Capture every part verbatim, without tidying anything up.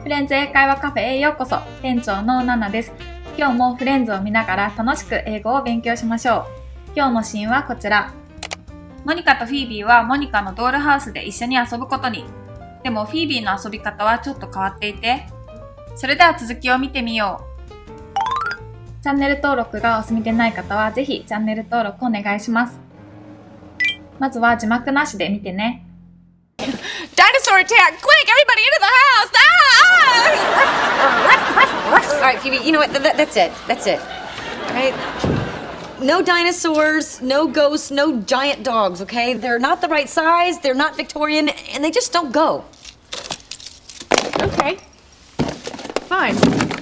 フレンズ英会話カフェへようこそ。店長のナナです。今日もフレンズを見ながら楽しく英語を勉強しましょう。今日のシーンはこちら。モニカとフィービーはモニカのドールハウスで一緒に遊ぶことに。でもフィービーの遊び方はちょっと変わっていて。それでは続きを見てみよう。チャンネル登録がお済みでない方はぜひチャンネル登録お願いします。まずは字幕なしで見てね。 Dinosaur attack! Quick, everybody into the house! Ah! All right, Phoebe, you know what? Th- that's it. That's it. All right? No dinosaurs, no ghosts, no giant dogs, okay? They're not the right size, they're not Victorian, and they just don't go. Okay. Fine.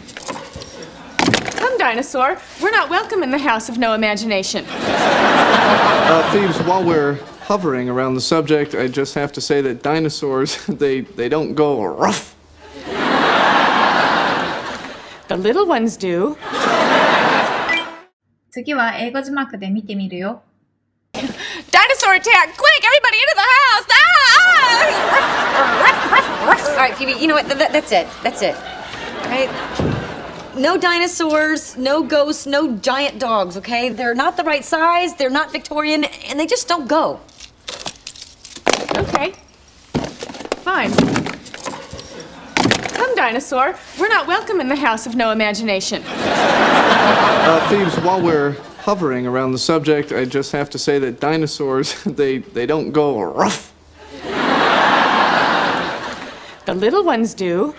Come, dinosaur. We're not welcome in the house of no imagination. Uh, Phoebes, while we're hovering around the subject, I just have to say that dinosaurs, they, they don't go rough. The little ones do. 次は英語字幕で見てみるよ。 Dinosaur attack! Quick, everybody into the house! Ah! All right, Phoebe, you know what? Th- that's it. That's it. All right? No dinosaurs, no ghosts, no giant dogs, okay? They're not the right size, they're not Victorian, and they just don't go. Okay. Fine. Come, dinosaur. We're not welcome in the house of no imagination. Uh, Phoebes, while we're hovering around the subject, I just have to say that dinosaurs, they, they don't go rough. The little ones do.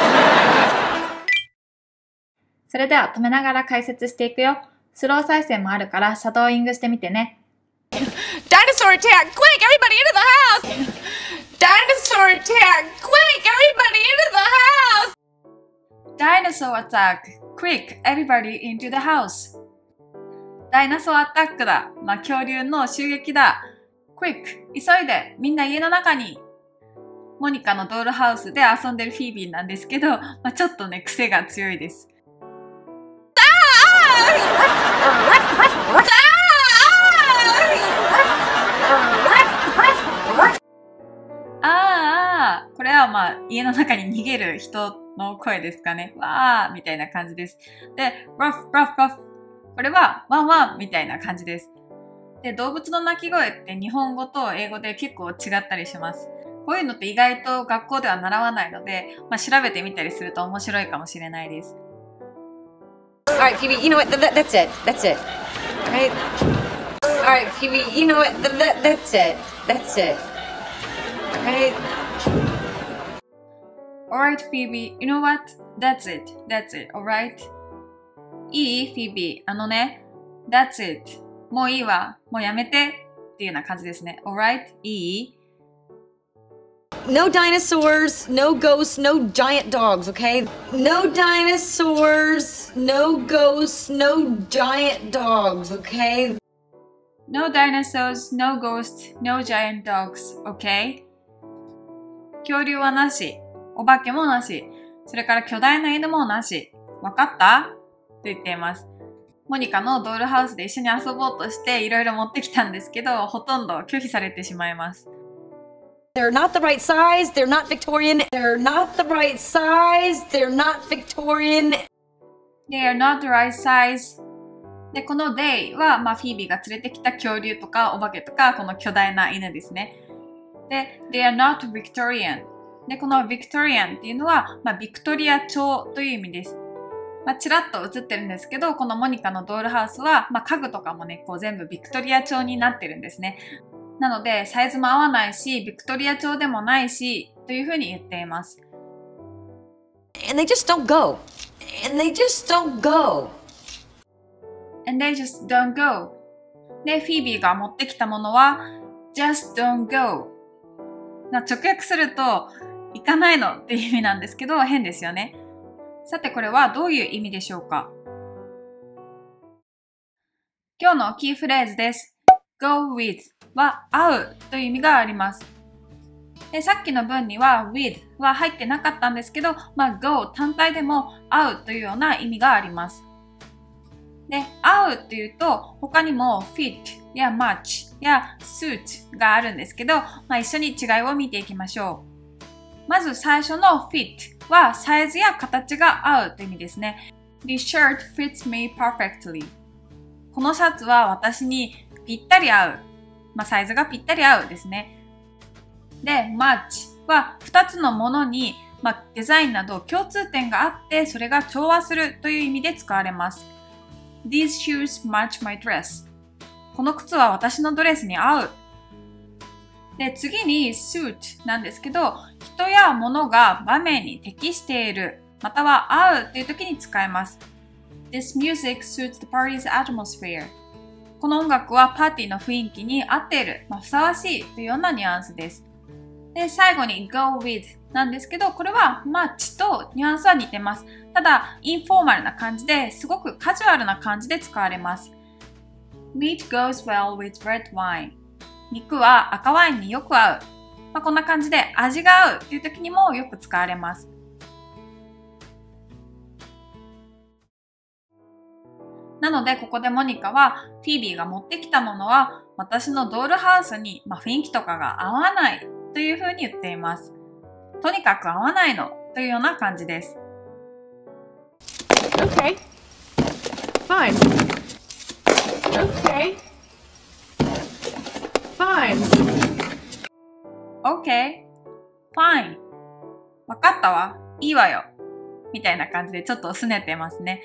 それでは止めながら解説していくよ。スロー再生もあるからシャドーイングしてみてね。 Dinosaur attack! Quick, everybody into the house! Dinosaur attack! Quick, everybody into the house! Dinosaur attack! Quick, everybody into the house! ダイナソーアタックだ。まあ、恐竜の襲撃だ。Quick! 急いでみんな家の中に。モニカのドールハウスで遊んでるフィービーなんですけど、まあ、ちょっとね、癖が強いです。あー、これはまあ家の中に逃げる人の声ですかね。わーみたいな感じです。で、ruff, ruff, ruff。これはワンワンみたいな感じです。で、動物の鳴き声って日本語と英語で結構違ったりします。こういうのって意外と学校では習わないので、まあ、調べてみたりすると面白いかもしれないです。 All right, Phoebe, you know what? Th- that's it. That's it. All right? All right, Phoebe, you know what? Th- that's it. That's it. All right? Alright, Phoebe, you know what? That's it. That's it. Alright? いい Phoebe. あのね、That's it. もういいわ。もうやめて。っていうような感じですね。Alright? いい No dinosaurs, no ghosts, no giant dogs, okay? No dinosaurs, no ghosts, no giant dogs, okay? No dinosaurs, no ghosts, no giant dogs, okay? 恐竜はなし。お化けもなし。それから巨大な犬もなし。わかった?と言っています。モニカのドールハウスで一緒に遊ぼうとしていろいろ持ってきたんですけど、ほとんど拒否されてしまいます。 They're not the right size, they're not Victorian, they're not the right size, they're not Victorian. They are not the right size. で、この they は、まあ、フィービーが連れてきた恐竜とかお化けとか、この巨大な犬ですね。で、they are not Victorian. で、この Victorian っていうのは、まあ、ビクトリア朝という意味です。まあ、ちらっと映ってるんですけど、このモニカのドールハウスは、まあ、家具とかもね、こう全部ビクトリア朝になってるんですね。なので、サイズも合わないし、ビクトリア朝でもないし、というふうに言っています。 And they just don't go. And they just don't go. And they just don't go. で、フィービーが持ってきたものは、just don't go. 直訳すると、行かないのっていう意味なんですけど、変ですよね。さて、これはどういう意味でしょうか?今日のキーフレーズです。go with は会うという意味があります。で、さっきの文には with は入ってなかったんですけど、まあ go 単体でも会うというような意味があります。で、会うっていうと他にも fit や match や suit があるんですけど、まあ、一緒に違いを見ていきましょう。まず最初の fit はサイズや形が合うという意味ですね。This shirt fits me perfectly. このシャツは私にぴったり合う。まあ、サイズがぴったり合うですね。で、match はふたつのものに、まあ、デザインなど共通点があってそれが調和するという意味で使われます。These shoes match my dress. この靴は私のドレスに合う。で、次に suit なんですけど、人や物が場面に適している、または合うという時に使えます。This music suits the party's atmosphere. この音楽はパーティーの雰囲気に合っている、まあ、ふさわしいというようなニュアンスです。で、最後に go with なんですけど、これはマッチとニュアンスは似てます。ただ、インフォーマルな感じですごくカジュアルな感じで使われます。Meat goes well with red wine. 肉は赤ワインによく合う。まあ、こんな感じで味が合うという時にもよく使われます。なので、ここでモニカはフィービーが持ってきたものは私のドールハウスに、まあ、雰囲気とかが合わないというふうに言っています。とにかく合わないのというような感じです。 Okay. Fine. Okay. Fine. Okay. Fine. わかったわ。いいわよ。みたいな感じでちょっと拗ねてますね。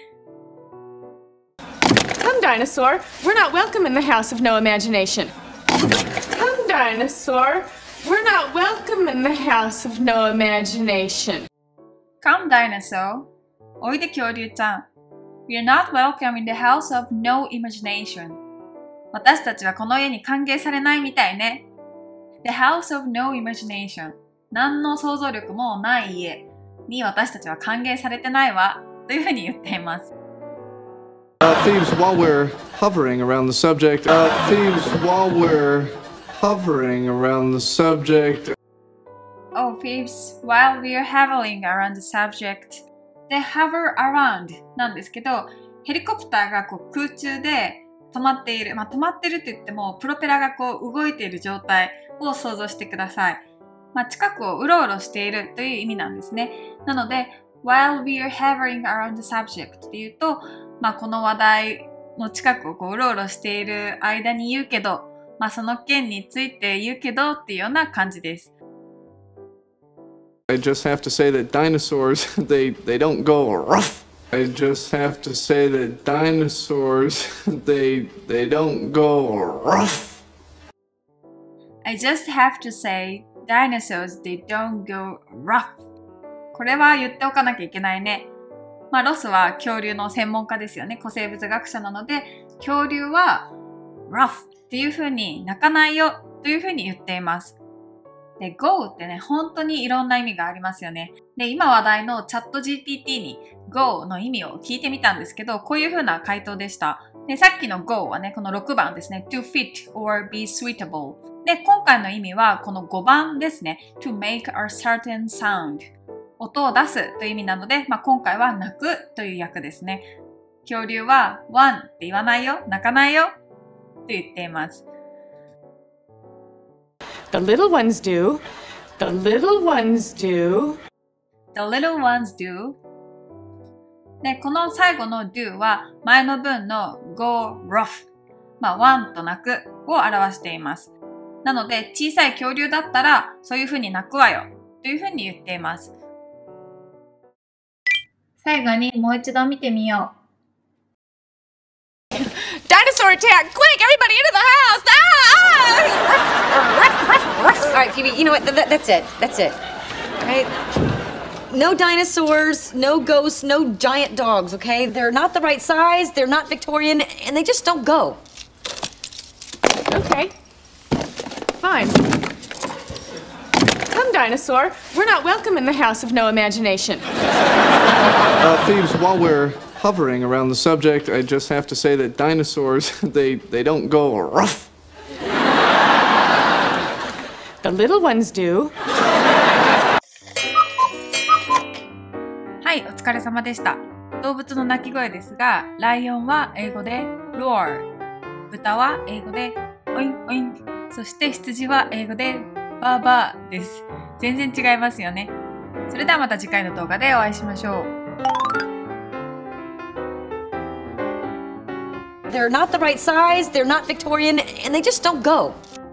Come, dinosaur. We're not welcome in the house of no imagination. Come, dinosaur. We're not welcome in the house of no imagination. Come, dinosaur. おいで恐竜ちゃん。We're not welcome in the house of no imagination. 私たちはこの家に歓迎されないみたいね。The house of no imagination. 何の想像力もない家に私たちは歓迎されてないわ。というふうに言っています。 Uh, Thieves, while we're hovering around the subject, uh, Thieves, while we're hovering around the subject. Oh, Thieves, while we're hovering around the subject. で、hover around なんですけど、ヘリコプターがこう空中で止まっている。まあ、止まってるって言っても、プロペラがこう動いている状態を想像してください。まあ、近くをうろうろしているという意味なんですね。なので、while we're hovering around the subject っていうと、まあ、この話題の近くをこううろうろしている間に言うけど、まあ、その件について言うけどっていうような感じです。 I just have to say that dinosaurs, they, they don't go rough. I just have to say that dinosaurs, they, they don't go rough. I just have to say dinosaurs, they don't go rough. これは言っておかなきゃいけないね。まあ、ロスは恐竜の専門家ですよね。古生物学者なので、恐竜は rough っていう風に鳴かないよという風に言っています。で、go ってね、本当にいろんな意味がありますよね。で、今話題のチャット ジーピーティー に go の意味を聞いてみたんですけど、こういう風な回答でした。で、さっきの go はね、このろくばんですね。to fit or be suitable。で、今回の意味はこのごばんですね。to make a certain sound。音を出すという意味なので、まあ、今回は鳴くという訳ですね。恐竜は one って言わないよ、鳴かないよと言っています。 The little ones do. The little ones do. The little ones do. で、この最後の do は前の文の go rough。まあ、one と鳴くを表しています。なので、小さい恐竜だったらそういう風に鳴くわよという風に言っています。最後にもう一度見てみよう。 Dinosaur attack! Quick, everybody into the house! Ah! All right, Phoebe, you know what? Th- th- that's it. That's it. All right? No dinosaurs, no ghosts, no giant dogs, okay? They're not the right size, they're not Victorian, and they just don't go. Okay. Fine. Come, dinosaur. We're not welcome in the house of no imagination. Uh, Thieves, while we're hovering around the subject, I just have to say that dinosaurs, they, they don't go rough. The little ones do. はい、お疲れ様でした。動物の鳴き声ですが、ライオンは英語で roar、豚は英語でオインオイン、そして羊は英語でバーバーです。全然違いますよね。 それではまた次回の動画でお会いしましょう。 They're not the right size, they're not Victorian, and they just don't go.